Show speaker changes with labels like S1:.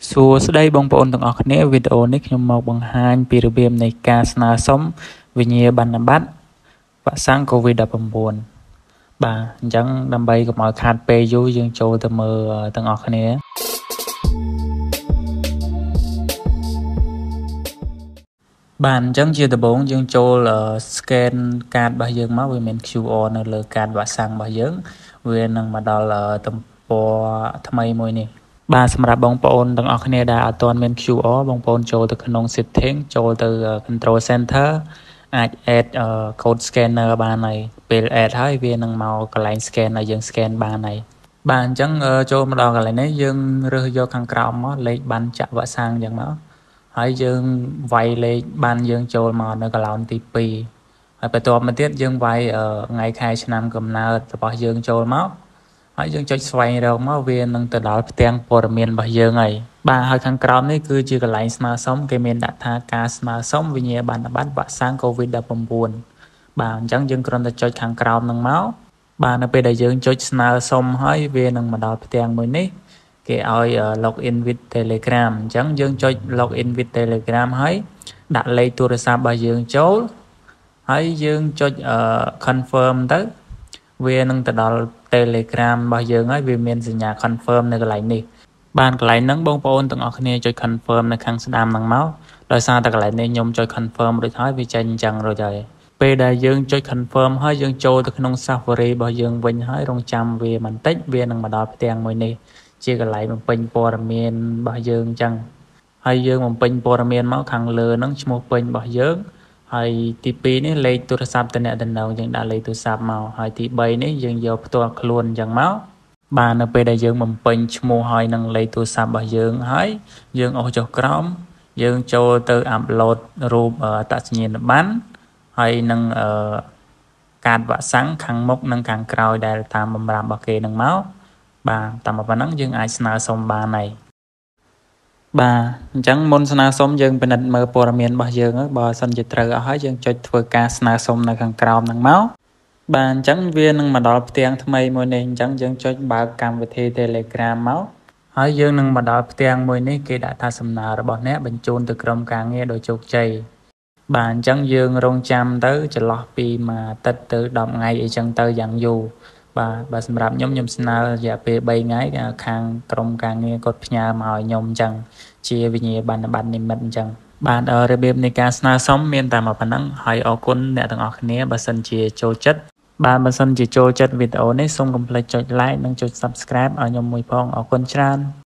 S1: សួស្តីបងប្អូនទាំងអស់គ្នាវីដេអូនេះខ្ញុំមកបង្ហាញពីរបៀបនៃការស្នើសុំវិញ្ញាបនបត្រវ៉ាក់សាំង COVID-19 បាទអញ្ចឹងដើម្បីកុំឲ្យខាតពេលយូរយើងចូលទៅមើលទាំងអស់គ្នាបាទអញ្ចឹងជាដំបូងយើងចូល scan កាតរបស់យើងមកវាមាន QR នៅលើកាតវ៉ាក់សាំងរបស់យើងវានឹងមកដល់ទំព័រថ្មីមួយនេះបាទសម្រាប់បងប្អូនទាំងអស់គ្នាដែលអត់ទាន់មាន QR បងប្អូនចូលទៅក្នុង setting ចូលទៅ control center អាច add code scanner បានហើយពេល add ហើយវានឹងមកកន្លែង scan ឲ្យយើង scan បានហើយបាទអញ្ចឹងចូលមកដល់កន្លែងនេះយើងរើសយកខាងក្រោមមកលេខប័ណ្ណចាក់វ៉ាក់សាំងអញ្ចឹងមកហើយយើងវាយលេខប័ណ្ណយើងចូលមកនៅកន្លោនទី2ហើយបន្ទាប់មកទៀតយើងវាយថ្ងៃខែឆ្នាំកំណើតរបស់យើងចូលមកហើយយើងចុចស្វែងរកមកវានឹងទៅដល់ផ្ទាំងព័ត៌មានរបស់យើងហើយបាទហើយខាងក្រោមនេះគឺជាកន្លែងស្នើសុំគេមានដាក់ថាការស្នើសុំវិញ្ញាបនបត្រវ៉ាក់សាំង COVID-19 បាទអញ្ចឹងយើងគ្រាន់តែចុចខាងក្រោមនឹងមកបាទនៅពេលដែលយើងចុចស្នើសុំហើយវានឹងមកដល់ផ្ទាំងមួយនេះគេឲ្យ login with Telegram អញ្ចឹងយើងចុច login with Telegram ហើយដាក់លេខទូរស័ព្ទរបស់យើងចូលហើយយើងចុចconfirm ទៅវានឹងទៅដល់ Telegram របស់យើងហើយវាមានសញ្ញា confirm នៅកន្លែងនេះបានកន្លែងហ្នឹងបងប្អូនទាំងអស់គ្នាចុច confirm នៅខាងស្ដាំហ្នឹងមកដោយសារតែកន្លែងនេះខ្ញុំចុច confirm រួចហើយវាចេញអញ្ចឹងរួចហើយពេលដែលយើងចុច confirm ហើយយើងចូលទៅក្នុង Safari របស់យើងវិញហើយរងចាំវាបន្តិចវានឹងមកដល់ផ្ទាំងមួយនេះជាកន្លែងបំពេញព័ត៌មានរបស់យើងអញ្ចឹងហើយយើងបំពេញព័ត៌មានមកខាងលើហ្នឹងឈ្មោះពេញរបស់យើងហើយទី2នេះលេខទូរស័ព្ទតំណែងយើងដាក់លេខទូរស័ព្ទមកហើយទី3នេះយើងយកផ្ទាល់ខ្លួនអញ្ចឹងមកបាទនៅពេលដែលយើងបំពេញឈ្មោះហើយនឹងលេខទូរស័ព្ទរបស់យើងហើយយើងអូសចុះក្រោមយើងចូលទៅអាប់ឡូតរូបអត្តសញ្ញាណប័ណ្ណហើយនឹងកាតវ៉ាក់សាំងខាងមុខនិងខាងក្រោយដែលតាមបម្រាមរបស់គេនឹងមកបាទតាមប៉ុណ្ណឹងយើងអាចស្នើសុំបានហើយបាទអញ្ចឹងមុនស្នើសុំយើងពិនិត្យមើលព័ត៌មានរបស់យើងបើសិនជាត្រូវអស់ហើយយើងចុចធ្វើការស្នើសុំនៅខាងក្រោមហ្នឹងមកបាទអញ្ចឹងវានឹងមកដល់ផ្ទាំងថ្មីមួយនេះអញ្ចឹងយើងចុចបើកកម្មវិធី Telegram មកហើយយើងនឹងមកដល់ផ្ទាំងមួយនេះគេដាក់ថាសំណើរបស់អ្នកបញ្ជូនទៅក្រុមការងារដោយជោគជ័យបាទអញ្ចឹងយើងរងចាំទៅចន្លោះពីមួយអាទិត្យទៅ10ថ្ងៃអីចឹងទៅយ៉ាងយូរបាទសម្រាប់ខ្ញុំស្នើរយៈពេល3ថ្ងៃខាងក្រុមការងារគាត់ផ្ញើមកឲ្យខ្ញុំអញ្ចឹងជាវិញ្ញាបនបត្រនិម្មិតអញ្ចឹងបាទរបៀបនៃការស្នើសុំមានតែប៉ុណ្ណឹងហើយអរគុណអ្នកទាំងអស់គ្នាបើសិនជាចូលចិត្តបាទបើសិនជាចូលចិត្តវីដេអូនេះសូមកុំភ្លេចចុច like និងចុច subscribe ឲ្យខ្ញុំមួយផងអរគុណច្រើន